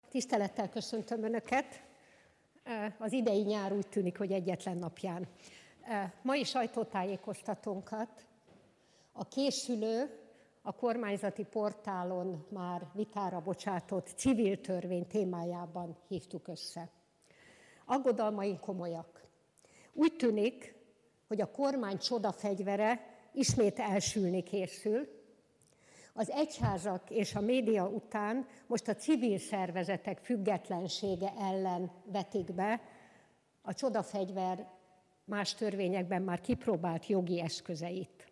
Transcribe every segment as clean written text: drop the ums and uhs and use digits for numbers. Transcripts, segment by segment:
Tisztelettel köszöntöm Önöket. Az idei nyár úgy tűnik, hogy egyetlen napján. Mai sajtótájékoztatónkat a készülő, a kormányzati portálon már vitára bocsátott civil törvény témájában hívtuk össze. Aggodalmaink komolyak. Úgy tűnik, hogy a kormány csodafegyvere ismét elsülni készül. Az egyházak és a média után most a civil szervezetek függetlensége ellen vetik be a csodafegyver más törvényekben már kipróbált jogi eszközeit.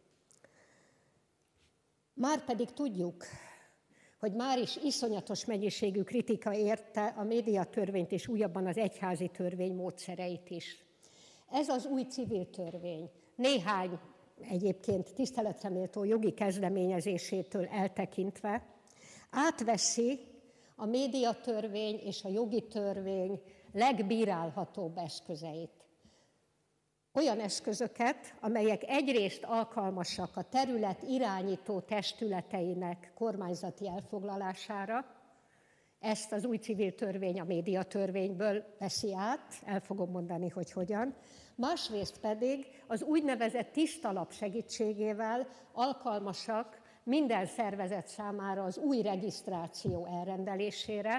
Márpedig tudjuk, hogy már is iszonyatos mennyiségű kritika érte a médiatörvényt és újabban az egyházi törvény módszereit is. Ez az új civil törvény néhány egyébként tiszteletre méltó jogi kezdeményezésétől eltekintve átveszi a médiatörvény és a jogi törvény legbírálhatóbb eszközeit. Olyan eszközöket, amelyek egyrészt alkalmasak a terület irányító testületeinek kormányzati elfoglalására, ezt az új civil törvény a médiatörvényből veszi át, el fogom mondani, hogy hogyan. Másrészt pedig az úgynevezett tiszta lap segítségével alkalmasak minden szervezet számára az új regisztráció elrendelésére,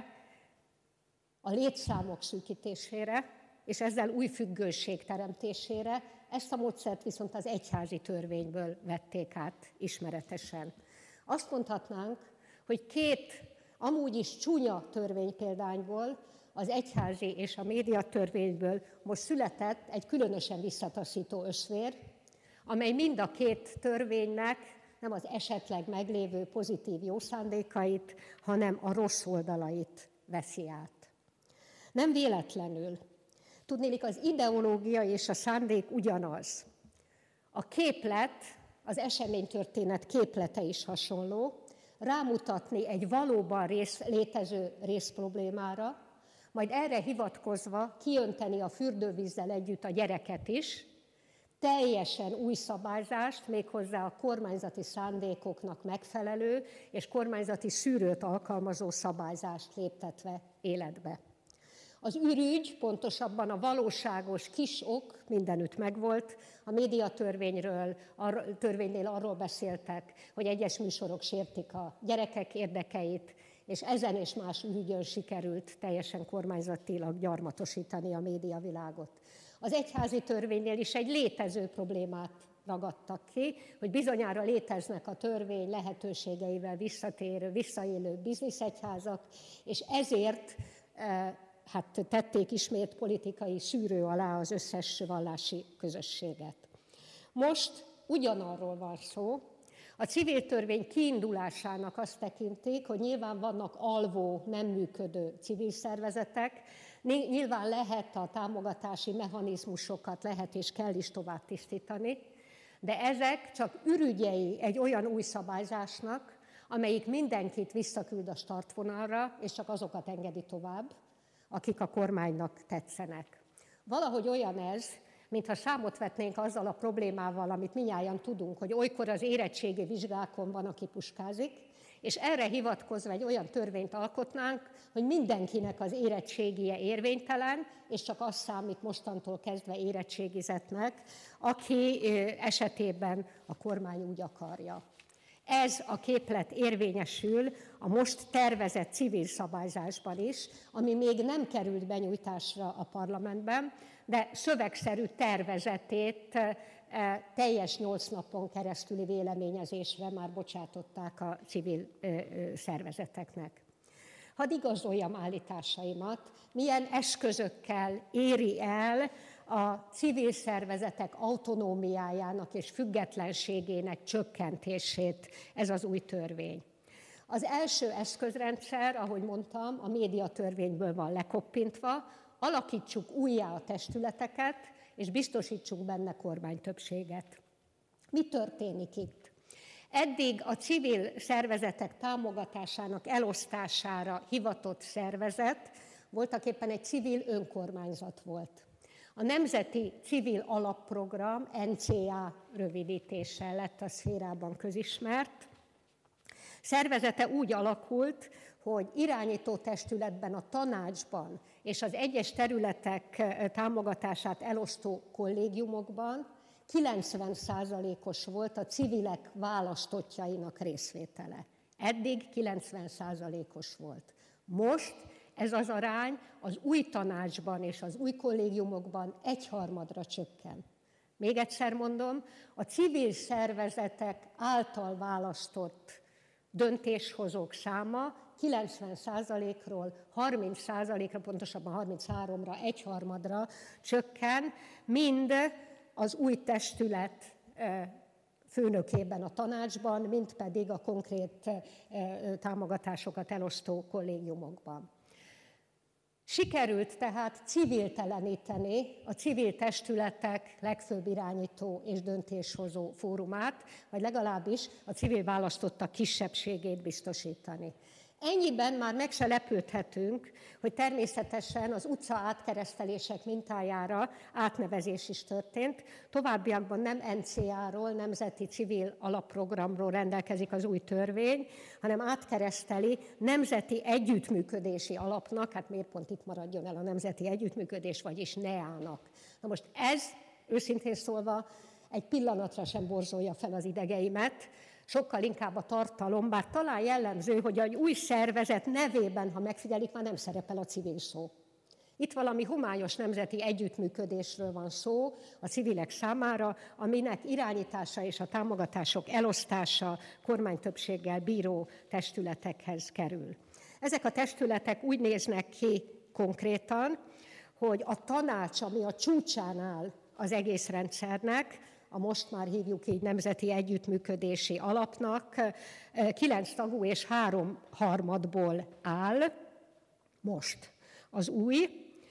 a létszámok szűkítésére, és ezzel új függőség teremtésére. Ezt a módszert viszont az egyházi törvényből vették át ismeretesen. Azt mondhatnánk, hogy két amúgy is csúnya törvénypéldányból, az egyházi és a médiatörvényből most született egy különösen visszataszító ösvér, amely mind a két törvénynek nem az esetleg meglévő pozitív jó szándékait, hanem a rossz oldalait veszi át. Nem véletlenül. Tudniillik, az ideológia és a szándék ugyanaz. A képlet, az eseménytörténet képlete is hasonló, rámutatni egy valóban létező részproblémára, majd erre hivatkozva kiönteni a fürdővízzel együtt a gyereket is, teljesen új szabályzást, méghozzá a kormányzati szándékoknak megfelelő és kormányzati szűrőt alkalmazó szabályzást léptetve életbe. Az ürügy, pontosabban a valóságos kis ok mindenütt megvolt. A médiatörvénynél arról beszéltek, hogy egyes műsorok sértik a gyerekek érdekeit, és ezen és más ürügyön sikerült teljesen kormányzatilag gyarmatosítani a médiavilágot. Az egyházi törvénynél is egy létező problémát ragadtak ki, hogy bizonyára léteznek a törvény lehetőségeivel visszaélő bizniszegyházak, és ezért tették ismét politikai szűrő alá az összes vallási közösséget. Most ugyanarról van szó. A civil törvény kiindulásának azt tekintik, hogy nyilván vannak alvó, nem működő civil szervezetek, nyilván lehet a támogatási mechanizmusokat, lehet és kell is tovább tisztítani, de ezek csak ürügyei egy olyan új szabályzásnak, amelyik mindenkit visszaküld a startvonalra, és csak azokat engedi tovább, akik a kormánynak tetszenek. Valahogy olyan ez, mintha számot vetnénk azzal a problémával, amit mindnyájan tudunk, hogy olykor az érettségi vizsgákon van, aki puskázik, és erre hivatkozva egy olyan törvényt alkotnánk, hogy mindenkinek az érettségie érvénytelen, és csak az számít mostantól kezdve érettségizetnek, aki esetében a kormány úgy akarja. Ez a képlet érvényesül a most tervezett civil szabályzásban is, ami még nem került benyújtásra a parlamentben, de szövegszerű tervezetét teljes 8 napon keresztüli véleményezésre már bocsátották a civil szervezeteknek. Hadd igazoljam állításaimat, milyen eszközökkel éri el a civil szervezetek autonómiájának és függetlenségének csökkentését ez az új törvény. Az első eszközrendszer, ahogy mondtam, a médiatörvényből van lekoppintva, alakítsuk újjá a testületeket, és biztosítsunk benne kormánytöbbséget. Mi történik itt? Eddig a civil szervezetek támogatásának elosztására hivatott szervezet voltaképpen egy civil önkormányzat volt. A Nemzeti Civil Alapprogram, NCA rövidítéssel lett a szférában közismert. Szervezete úgy alakult, hogy irányító testületben, a tanácsban és az egyes területek támogatását elosztó kollégiumokban 90%-os volt a civilek választottjainak részvétele. Eddig 90%-os volt. Most ez az arány az új tanácsban és az új kollégiumokban 1/3-ra csökken. Még egyszer mondom, a civil szervezetek által választott döntéshozók száma 90%-ról 30%-ra, pontosabban 33-ra, 1/3-ra csökken, mind az új testület főnökében a tanácsban, mind pedig a konkrét támogatásokat elosztó kollégiumokban. Sikerült tehát civilteleníteni a civil testületek legfőbb irányító és döntéshozó fórumát, vagy legalábbis a civil választottak kisebbségét biztosítani. Ennyiben már meg se lepődhetünk, hogy természetesen az utca átkeresztelések mintájára átnevezés is történt. Továbbiakban nem NCA-ról, Nemzeti Civil Alapprogramról rendelkezik az új törvény, hanem átkereszteli Nemzeti Együttműködési Alapnak, hát miért pont itt maradjon el a Nemzeti Együttműködés, vagyis NEA-nak. Na most ez, őszintén szólva, egy pillanatra sem borzolja fel az idegeimet, sokkal inkább a tartalom, bár talán jellemző, hogy egy új szervezet nevében, ha megfigyelik, már nem szerepel a civil szó. Itt valami homályos nemzeti együttműködésről van szó a civilek számára, aminek irányítása és a támogatások elosztása kormánytöbbséggel bíró testületekhez kerül. Ezek a testületek úgy néznek ki konkrétan, hogy a tanács, ami a csúcsán áll az egész rendszernek, a most már hívjuk így Nemzeti Együttműködési Alapnak, 9 tagú és 3/3 áll, most az új.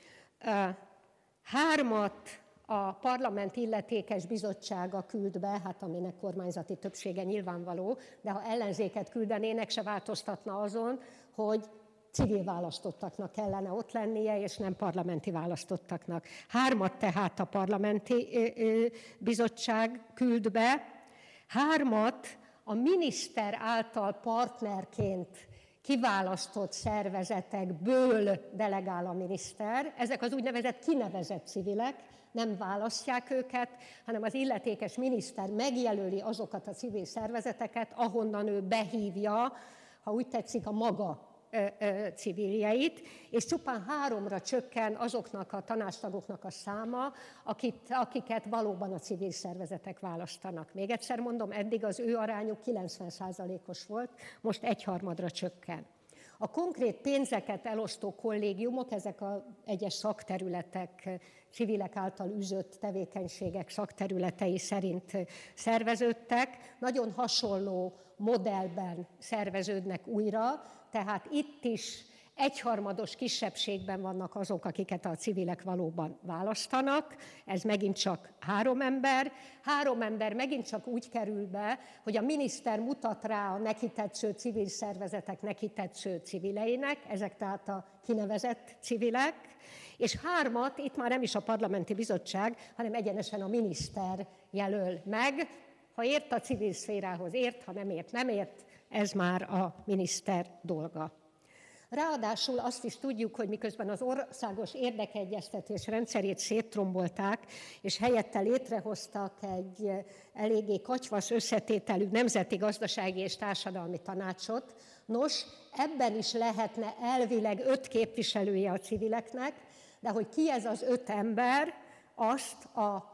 3 a parlament illetékes bizottsága küld be, hát aminek kormányzati többsége nyilvánvaló, de ha ellenzéket küldenének, se változtatna azon, hogy civil választottaknak kellene ott lennie, és nem parlamenti választottaknak. 3 tehát a parlamenti bizottság küld be, 3 a miniszter által partnerként kiválasztott szervezetekből delegál a miniszter. Ezek az úgynevezett kinevezett civilek, nem választják őket, hanem az illetékes miniszter megjelöli azokat a civil szervezeteket, ahonnan ő behívja, ha úgy tetszik, a maga civiljeit, és csupán 3-ra csökken azoknak a tanácstagoknak a száma, akiket valóban a civil szervezetek választanak. Még egyszer mondom, eddig az ő arányuk 90%-os volt, most 1/3-ra csökken. A konkrét pénzeket elosztó kollégiumok, ezek az egyes szakterületek, civilek által űzött tevékenységek szakterületei szerint szerveződtek, nagyon hasonló modellben szerveződnek újra, tehát itt is 1/3 kisebbségben vannak azok, akiket a civilek valóban választanak, ez megint csak 3 ember. 3 ember megint csak úgy kerül be, hogy a miniszter mutat rá a neki tetsző civil szervezetek neki tetsző civileinek, ezek tehát a kinevezett civilek, és 3 itt már nem is a parlamenti bizottság, hanem egyenesen a miniszter jelöl meg. Ha ért a civil szférához, ért, ha nem ért, nem ért, ez már a miniszter dolga. Ráadásul azt is tudjuk, hogy miközben az országos érdekegyeztetés rendszerét szétrombolták, és helyette létrehoztak egy eléggé katyvasz összetételű nemzeti gazdasági és társadalmi tanácsot, nos, ebben is lehetne elvileg 5 képviselője a civileknek, de hogy ki ez az 5 ember, azt a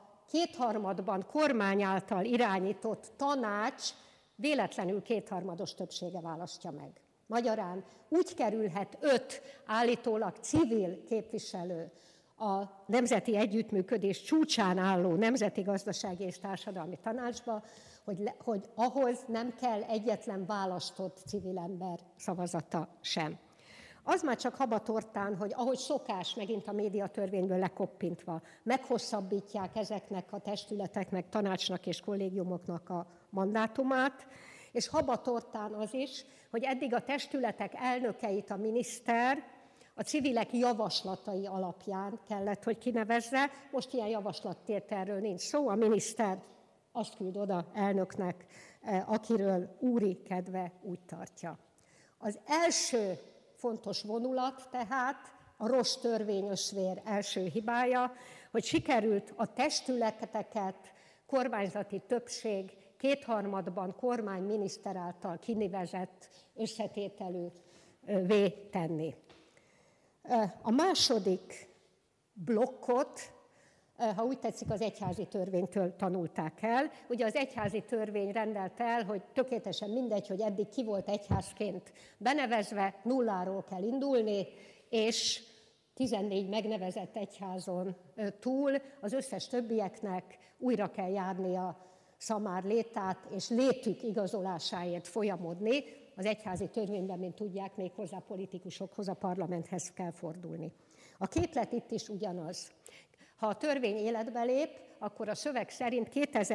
2/3 kormány által irányított tanács véletlenül 2/3 többsége választja meg. Magyarán úgy kerülhet 5 állítólag civil képviselő a Nemzeti Együttműködés csúcsán álló Nemzeti Gazdasági és Társadalmi Tanácsba, hogy ahhoz nem kell egyetlen választott civil ember szavazata sem. Az már csak habatortán, hogy ahogy szokás, megint a médiatörvényből lekoppintva, meghosszabbítják ezeknek a testületeknek, tanácsnak és kollégiumoknak a mandátumát, és habatortán az is, hogy eddig a testületek elnökeit a miniszter a civilek javaslatai alapján kellett, hogy kinevezze. Most ilyen javaslattételről nincs szó, a miniszter azt küld oda elnöknek, akiről úri kedve úgy tartja. Az első fontos vonulat tehát, a rossz törvényösvér első hibája, hogy sikerült a testületeket kormányzati többség kétharmadban kormányminiszter által kinevezett összetételűvé tenni. A második blokkot, ha úgy tetszik, az egyházi törvénytől tanulták el. Ugye az egyházi törvény rendelte el, hogy tökéletesen mindegy, hogy eddig ki volt egyházként benevezve, nulláról kell indulni, és 14 megnevezett egyházon túl az összes többieknek újra kell járnia szamár létát, és létük igazolásáért folyamodni. Az egyházi törvényben, mint tudják, még hozzá politikusokhoz, a parlamenthez kell fordulni. A képlet itt is ugyanaz. Ha a törvény életbe lép, akkor a szöveg szerint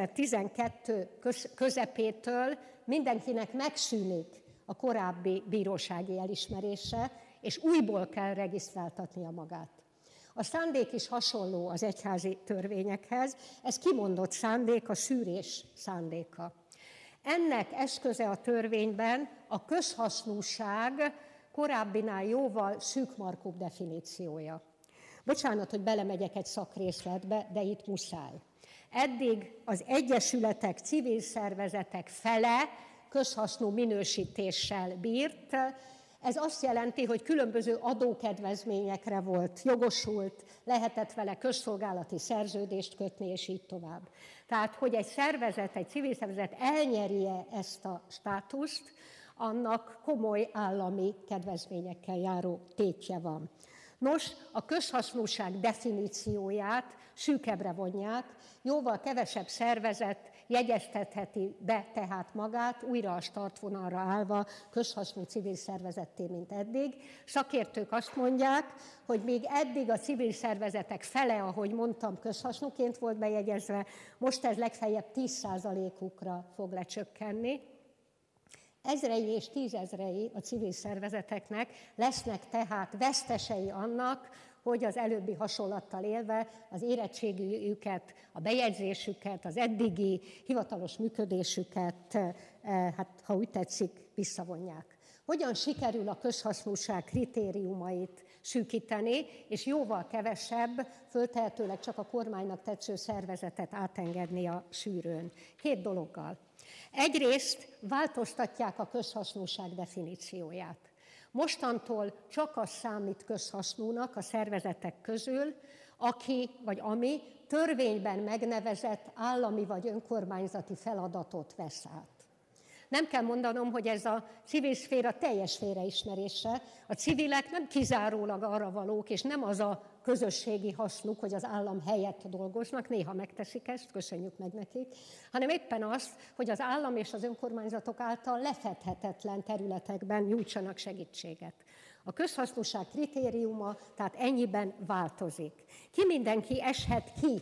2012 közepétől mindenkinek megszűnik a korábbi bírósági elismerése, és újból kell regisztráltatnia magát. A szándék is hasonló az egyházi törvényekhez, ez kimondott szándék, a szűrés szándéka. Ennek eszköze a törvényben a közhasznúság korábbinál jóval szűkmarkúbb definíciója. Bocsánat, hogy belemegyek egy szakrészletbe, de itt muszáj. Eddig az egyesületek, civil szervezetek fele közhasznú minősítéssel bírt. Ez azt jelenti, hogy különböző adókedvezményekre volt jogosult, lehetett vele közszolgálati szerződést kötni, és így tovább. Tehát, hogy egy szervezet, egy civil szervezet elnyerje ezt a státuszt, annak komoly állami kedvezményekkel járó tétje van. Nos, a közhasznúság definícióját szűkebbre vonják, jóval kevesebb szervezet jegyeztetheti be tehát magát, újra a startvonalra állva közhasznú civil szervezetté, mint eddig. Szakértők azt mondják, hogy még eddig a civil szervezetek fele, ahogy mondtam, közhasznúként volt bejegyezve, most ez legfeljebb 10%-ukra fog lecsökkenni. Ezrei és tízezrei a civil szervezeteknek lesznek tehát vesztesei annak, hogy az előbbi hasonlattal élve az érettségüket, a bejegyzésüket, az eddigi hivatalos működésüket, hát ha úgy tetszik, visszavonják. Hogyan sikerül a közhasznúság kritériumait szűkíteni, és jóval kevesebb, föltehetőleg csak a kormánynak tetsző szervezetet átengedni a szűrőn? Két dologgal. Egyrészt változtatják a közhasznúság definícióját. Mostantól csak az számít közhasznúnak a szervezetek közül, aki vagy ami törvényben megnevezett állami vagy önkormányzati feladatot vesz át. Nem kell mondanom, hogy ez a civil szféra teljes félreismerése. A civilek nem kizárólag arra valók, és nem az a közösségi hasznuk, hogy az állam helyett dolgoznak, néha megteszik ezt, köszönjük meg nekik, hanem éppen az, hogy az állam és az önkormányzatok által lefedhetetlen területekben nyújtsanak segítséget. A közhasznúság kritériuma tehát ennyiben változik. Ki mindenki eshet ki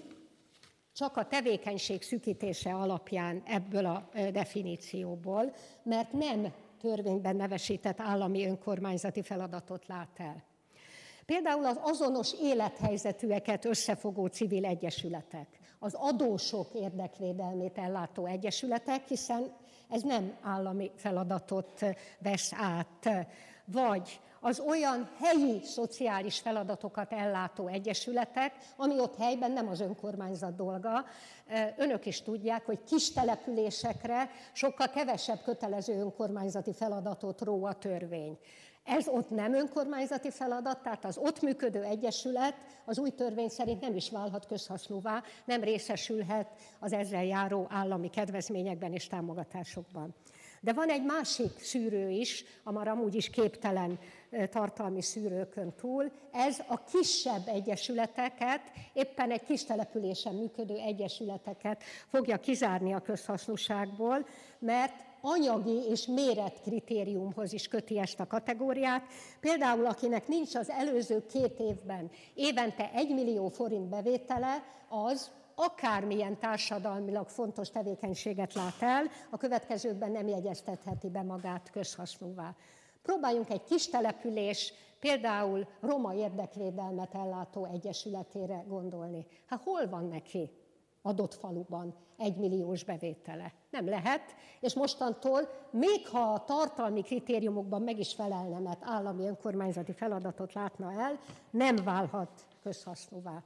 csak a tevékenység szűkítése alapján ebből a definícióból, mert nem törvényben nevesített állami önkormányzati feladatot lát el. Például az azonos élethelyzetűeket összefogó civil egyesületek, az adósok érdekvédelmét ellátó egyesületek, hiszen ez nem állami feladatot vesz át, vagy az olyan helyi szociális feladatokat ellátó egyesületek, ami ott helyben nem az önkormányzat dolga. Önök is tudják, hogy kis településekre sokkal kevesebb kötelező önkormányzati feladatot ró a törvény. Ez ott nem önkormányzati feladat, tehát az ott működő egyesület az új törvény szerint nem is válhat közhasznúvá, nem részesülhet az ezzel járó állami kedvezményekben és támogatásokban. De van egy másik szűrő is, a már amúgy is képtelen tartalmi szűrőkön túl, ez a kisebb egyesületeket, éppen egy kis településen működő egyesületeket fogja kizárni a közhasznúságból, mert anyagi és méretkritériumhoz is köti ezt a kategóriát. Például akinek nincs az előző 2 évben évente 1 millió forint bevétele, az akármilyen társadalmilag fontos tevékenységet lát el, a következőkben nem jegyeztetheti be magát közhasznúvá. Próbáljunk egy kis település, például roma érdekvédelmet ellátó egyesületére gondolni. Hát hol van neki adott faluban 1 milliós bevétele. Nem lehet, és mostantól, még ha a tartalmi kritériumokban meg is felelne, mert állami önkormányzati feladatot látna el, nem válhat közhasznúvá.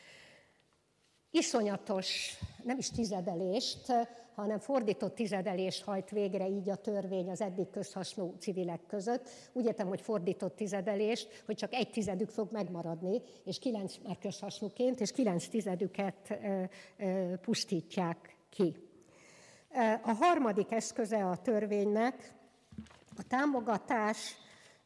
Iszonyatos, nem is tizedelést, hanem fordított tizedelést hajt végre így a törvény az eddig közhasznú civilek között. Úgy értem, hogy fordított tizedelést, hogy csak 1/10 fog megmaradni, és 9 már közhasznúként, és 9/10 pusztítják ki. A harmadik eszköze a törvénynek a támogatás,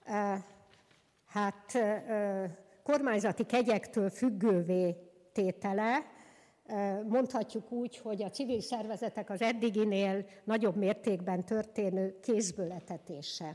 kormányzati kegyektől függővé tétele. Mondhatjuk úgy, hogy a civil szervezetek az eddiginél nagyobb mértékben történő kézből-etetése.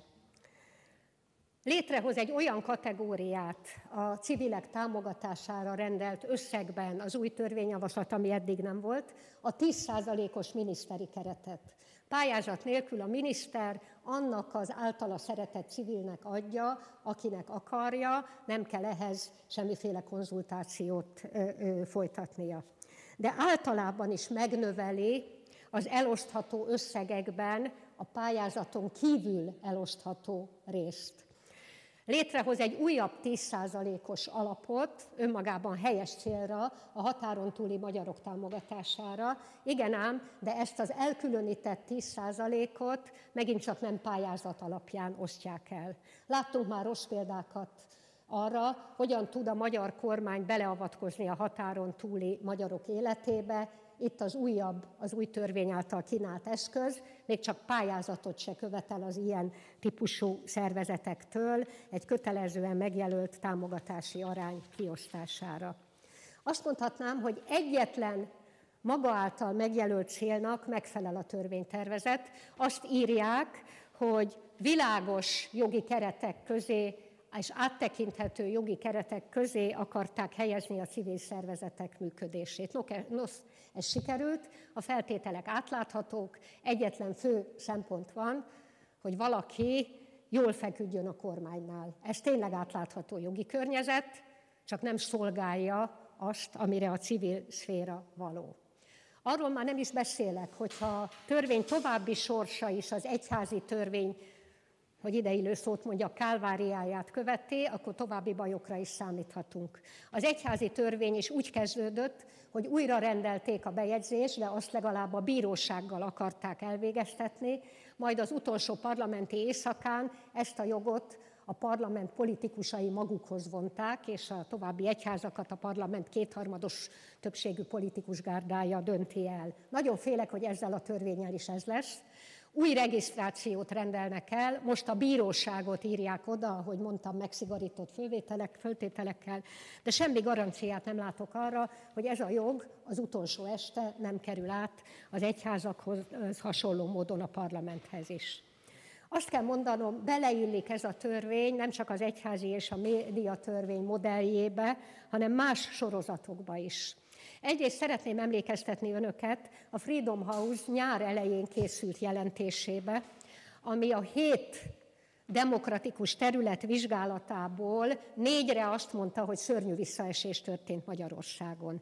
Létrehoz egy olyan kategóriát a civilek támogatására rendelt összegben az új törvényjavaslat, ami eddig nem volt, a 10%-os miniszteri keretet. Pályázat nélkül a miniszter annak az általa szeretett civilnek adja, akinek akarja, nem kell ehhez semmiféle konzultációt folytatnia. De általában is megnöveli az elosztható összegekben a pályázaton kívül elosztható részt. Létrehoz egy újabb 10%-os alapot, önmagában helyes célra, a határon túli magyarok támogatására. Igen ám, de ezt az elkülönített 10%-ot megint csak nem pályázat alapján osztják el. Láttunk már rossz példákat arra, hogyan tud a magyar kormány beleavatkozni a határon túli magyarok életébe. Itt az új törvény által kínált eszköz, még csak pályázatot se követel az ilyen típusú szervezetektől egy kötelezően megjelölt támogatási arány kiosztására. Azt mondhatnám, hogy egyetlen maga által megjelölt célnak megfelel a törvénytervezet. Azt írják, hogy világos jogi keretek közé és áttekinthető jogi keretek közé akarták helyezni a civil szervezetek működését. Nos, ez sikerült, a feltételek átláthatók, egyetlen fő szempont van, hogy valaki jól feküdjön a kormánynál. Ez tényleg átlátható jogi környezet, csak nem szolgálja azt, amire a civil szféra való. Arról már nem is beszélek, hogyha a törvény további sorsa is az egyházi törvény, hogy ideillő szót mondja, kálváriáját követi, akkor további bajokra is számíthatunk. Az egyházi törvény is úgy kezdődött, hogy újra rendelték a bejegyzést, de azt legalább a bírósággal akarták elvégeztetni, majd az utolsó parlamenti éjszakán ezt a jogot a parlament politikusai magukhoz vonták, és a további egyházakat a parlament 2/3 többségű politikus gárdája dönti el. Nagyon félek, hogy ezzel a törvénnyel is ez lesz. Új regisztrációt rendelnek el, most a bíróságot írják oda, ahogy mondtam, megszigorított föltételekkel, de semmi garanciát nem látok arra, hogy ez a jog az utolsó este nem kerül át az egyházakhoz hasonló módon a parlamenthez is. Azt kell mondanom, beleillik ez a törvény nem csak az egyházi és a médiatörvény modelljébe, hanem más sorozatokba is. Egyrészt szeretném emlékeztetni önöket a Freedom House nyár elején készült jelentésébe, ami a 7 demokratikus terület vizsgálatából 4-re azt mondta, hogy szörnyű visszaesés történt Magyarországon.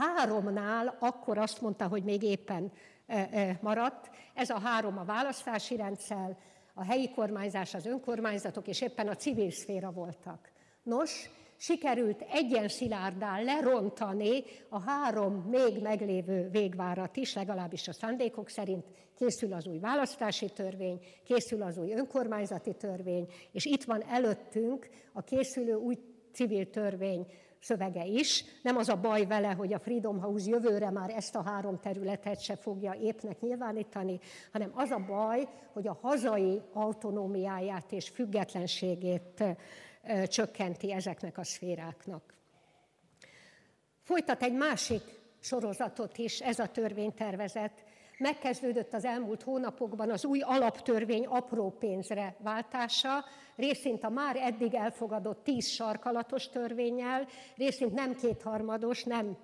3-nál akkor azt mondta, hogy még éppen maradt. Ez a 3 a választási rendszer, a helyi kormányzás, az önkormányzatok és éppen a civil szféra voltak. Nos, sikerült egyenszilárddá lerontani a 3 még meglévő végvárat is, legalábbis a szándékok szerint. Készül az új választási törvény, készül az új önkormányzati törvény, és itt van előttünk a készülő új civil törvény szövege is. Nem az a baj vele, hogy a Freedom House jövőre már ezt a 3 területet se fogja épnek nyilvánítani, hanem az a baj, hogy a hazai autonómiáját és függetlenségét csökkenti ezeknek a szféráknak. Folytat egy másik sorozatot is ez a törvénytervezet. Megkezdődött az elmúlt hónapokban az új alaptörvény apró pénzre váltása, részint a már eddig elfogadott 10 sarkalatos törvénnyel, részint nem 2/3, nem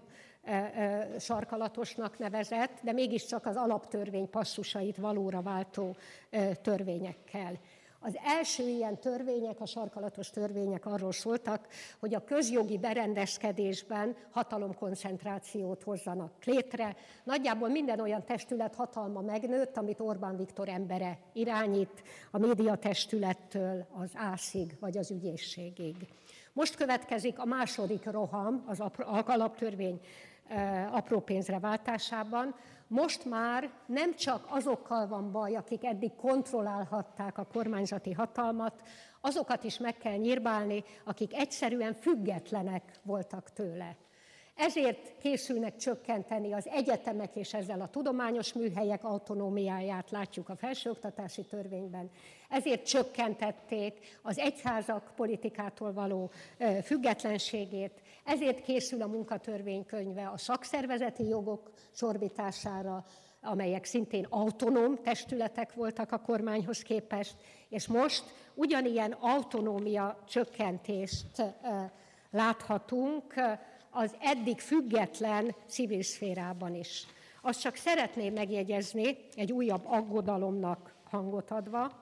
sarkalatosnak nevezett, de mégiscsak az alaptörvény passzusait valóra váltó törvényekkel. Az első ilyen törvények, a sarkalatos törvények arról szóltak, hogy a közjogi berendezkedésben hatalomkoncentrációt hozzanak létre. Nagyjából minden olyan testület hatalma megnőtt, amit Orbán Viktor embere irányít, a médiatestülettől az ÁSZ-ig vagy az ügyészségig. Most következik a második roham az alaptörvény apró pénzre váltásában. Most már nem csak azokkal van baj, akik eddig kontrollálhatták a kormányzati hatalmat, azokat is meg kell nyírbálni, akik egyszerűen függetlenek voltak tőle. Ezért készülnek csökkenteni az egyetemek és ezzel a tudományos műhelyek autonómiáját, látjuk a felsőoktatási törvényben. Ezért csökkentették az egyházak politikától való függetlenségét, ezért készül a munkatörvénykönyve a szakszervezeti jogok csorbítására, amelyek szintén autonóm testületek voltak a kormányhoz képest, és most ugyanilyen autonómia csökkentést láthatunk az eddig független civil szférában is. Azt csak szeretném megjegyezni, egy újabb aggodalomnak hangot adva,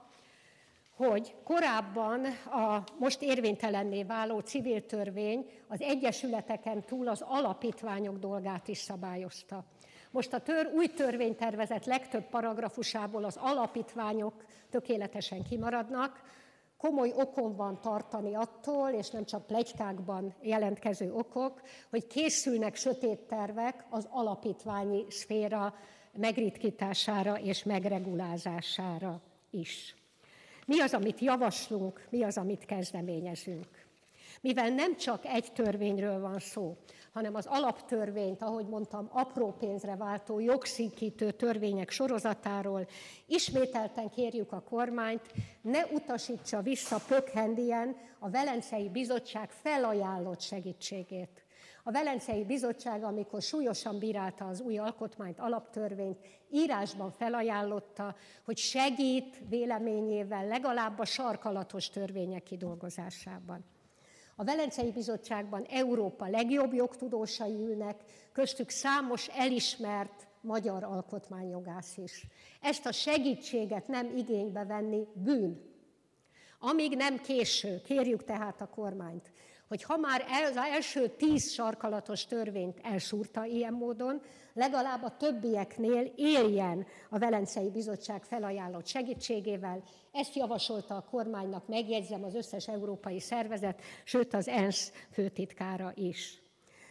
hogy korábban a most érvénytelenné váló civil törvény az egyesületeken túl az alapítványok dolgát is szabályozta. Most a új törvénytervezet legtöbb paragrafusából az alapítványok tökéletesen kimaradnak. Komoly okom van tartani attól, és nem csak pletykákban jelentkező okok, hogy készülnek sötét tervek az alapítványi szféra megritkítására és megregulázására is. Mi az, amit javaslunk, mi az, amit kezdeményezünk? Mivel nem csak egy törvényről van szó, hanem az alaptörvényt, ahogy mondtam, apró pénzre váltó, jogszűkítő törvények sorozatáról, ismételten kérjük a kormányt, ne utasítsa vissza pökhendien a Velencei Bizottság felajánlott segítségét. A Velencei Bizottság, amikor súlyosan bírálta az új alkotmányt, alaptörvényt, írásban felajánlotta, hogy segít véleményével legalább a sarkalatos törvények kidolgozásában. A Velencei Bizottságban Európa legjobb jogtudósai ülnek, köztük számos elismert magyar alkotmányjogász is. Ezt a segítséget nem igénybe venni bűn. Amíg nem késő, kérjük tehát a kormányt, hogy ha már az első 10 sarkalatos törvényt elszúrta ilyen módon, legalább a többieknél éljen a Velencei Bizottság felajánlott segítségével. Ezt javasolta a kormánynak, megjegyzem, az összes európai szervezet, sőt az ENSZ főtitkára is.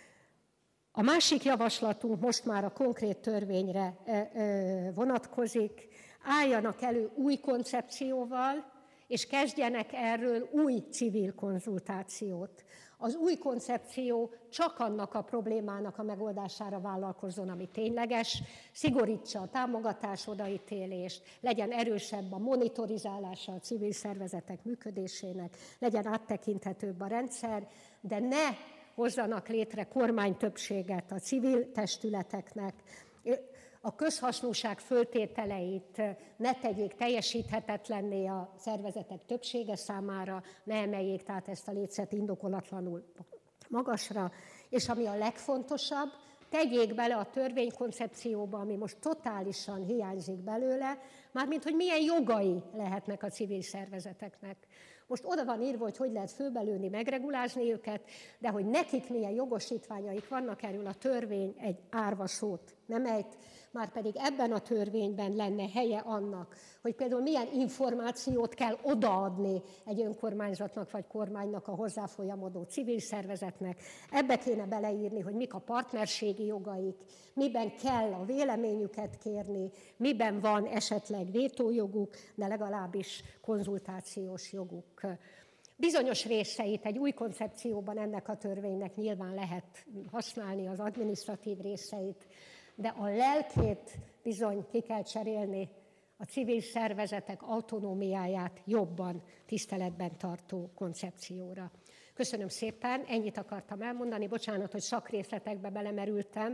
A másik javaslatunk most már a konkrét törvényre vonatkozik. Álljanak elő új koncepcióval, és kezdjenek erről új civil konzultációt. Az új koncepció csak annak a problémának a megoldására vállalkozzon, ami tényleges, szigorítsa a támogatás odaítélést, legyen erősebb a monitorizálása a civil szervezetek működésének, legyen áttekinthetőbb a rendszer, de ne hozzanak létre kormánytöbbséget a civil testületeknek, a közhasznúság föltételeit ne tegyék teljesíthetetlenné a szervezetek többsége számára, ne emeljék tehát ezt a lécet indokolatlanul magasra, és ami a legfontosabb, tegyék bele a törvénykoncepcióba, ami most totálisan hiányzik belőle, mármint hogy milyen jogai lehetnek a civil szervezeteknek. Most oda van írva, hogy lehet főbelőni, megregulázni őket, de hogy nekik milyen jogosítványaik vannak, erről a törvény egy árva szót nem ejt, márpedig ebben a törvényben lenne helye annak, hogy például milyen információt kell odaadni egy önkormányzatnak vagy kormánynak, a hozzáfolyamodó civil szervezetnek. Ebbe kéne beleírni, hogy mik a partnerségi jogaik, miben kell a véleményüket kérni, miben van esetleg vétójoguk, de legalábbis konzultációs joguk. Bizonyos részeit egy új koncepcióban ennek a törvénynek nyilván lehet használni, az adminisztratív részeit, de a lelkét bizony ki kell cserélni, a civil szervezetek autonómiáját jobban tiszteletben tartó koncepcióra. Köszönöm szépen, ennyit akartam elmondani, bocsánat, hogy szakrészletekbe belemerültem,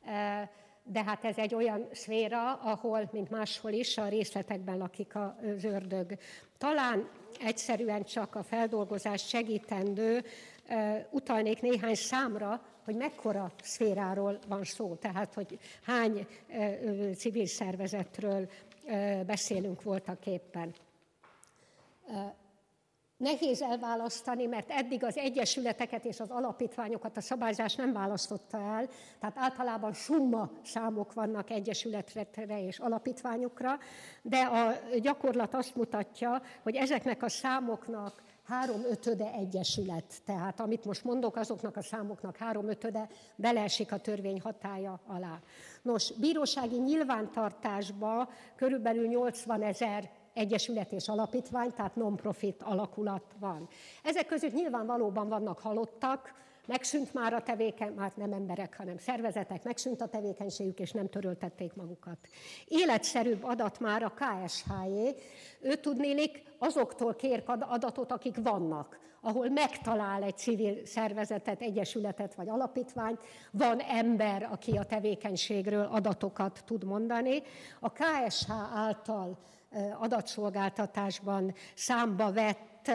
de hát ez egy olyan szféra, ahol, mint máshol is, a részletekben lakik az ördög. Talán egyszerűen csak a feldolgozást segítendő utalnék néhány számra, hogy mekkora szféráról van szó, tehát hogy hány civil szervezetről beszélünk voltak éppen. Nehéz elválasztani, mert eddig az egyesületeket és az alapítványokat a szabályzás nem választotta el, tehát általában summa számok vannak egyesületekre és alapítványokra, de a gyakorlat azt mutatja, hogy ezeknek a számoknak 3/5 egyesület. Tehát amit most mondok, azoknak a számoknak 3/5 beleesik a törvény hatálya alá. Nos, bírósági nyilvántartásban körülbelül 80 000 egyesület és alapítvány, tehát non-profit alakulat van. Ezek között nyilvánvalóban vannak halottak, megszűnt már a már nem emberek, hanem szervezetek, megszűnt a tevékenységük, és nem töröltették magukat. Életszerűbb adat már a KSH-jé. Ő tudnélik azoktól kér adatot, akik vannak, ahol megtalál egy civil szervezetet, egyesületet vagy alapítványt, van ember, aki a tevékenységről adatokat tud mondani. A KSH által adatszolgáltatásban számba vett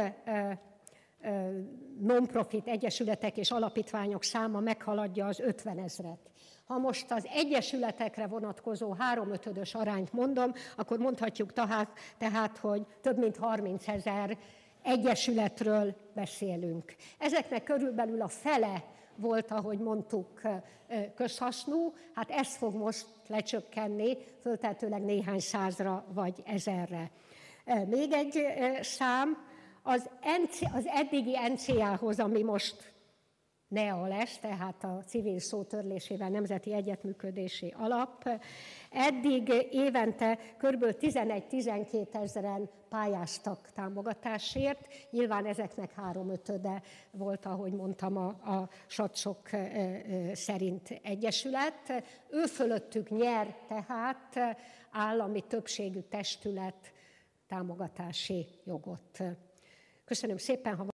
non-profit egyesületek és alapítványok száma meghaladja az 50 000-et. Ha most az egyesületekre vonatkozó 3/5 arányt mondom, akkor mondhatjuk tehát, hogy több mint 30 000 egyesületről beszélünk. Ezeknek körülbelül a fele volt, ahogy mondtuk, közhasznú, hát ez fog most lecsökkenni, föltehetőleg néhány százra vagy 1000-re. Még egy szám, az eddigi NCA-hoz, ami most NEA lesz, tehát a civil szó törlésével Nemzeti Együttműködési Alap, eddig évente kb. 11-12 000-en pályáztak támogatásért, nyilván ezeknek 3/5 volt, ahogy mondtam, a satszok szerint egyesület. Ő fölöttük nyer tehát állami többségű testület támogatási jogot. Köszönöm szépen!